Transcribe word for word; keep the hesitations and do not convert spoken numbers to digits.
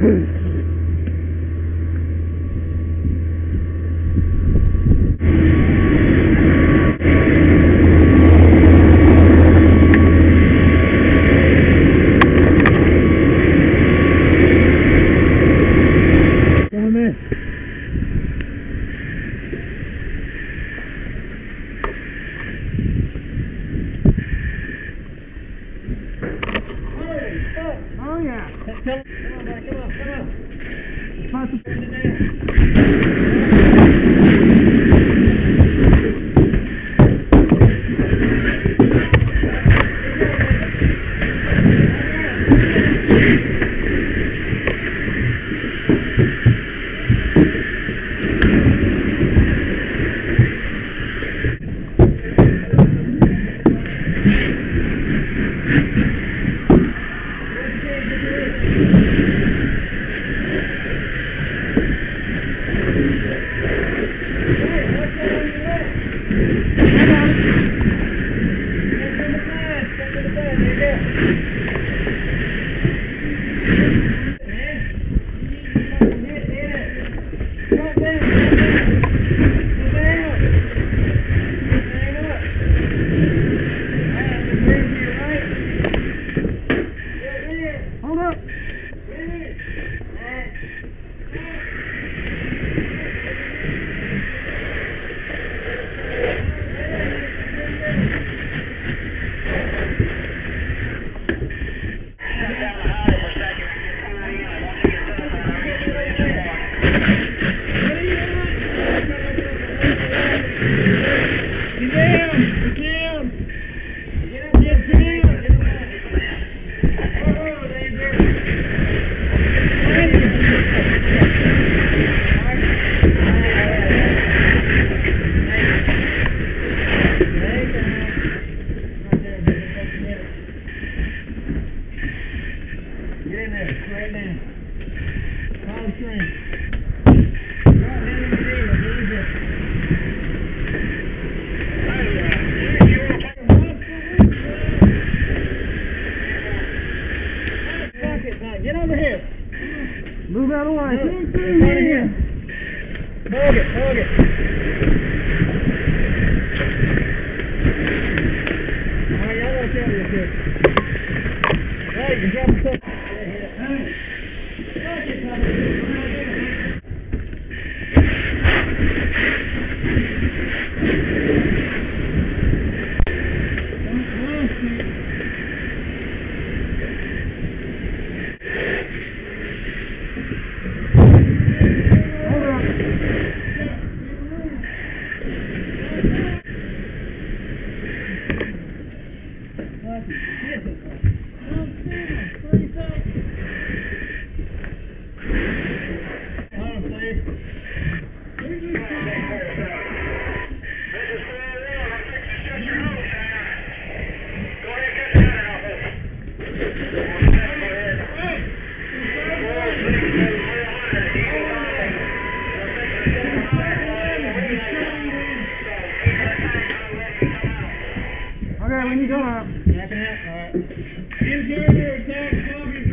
Oh yeah. Come on, man, come on, come on. Possible. Hold up. Get in there, right now. Follow string. Go ahead and get in, it's easier. Fuck it, now get over here. Move out of the way. Right here. Hug it, hug it. Alright, y'all watch out real quick. Hey, you drop the stuff. Okay, when you go up. Alright. Interior attack,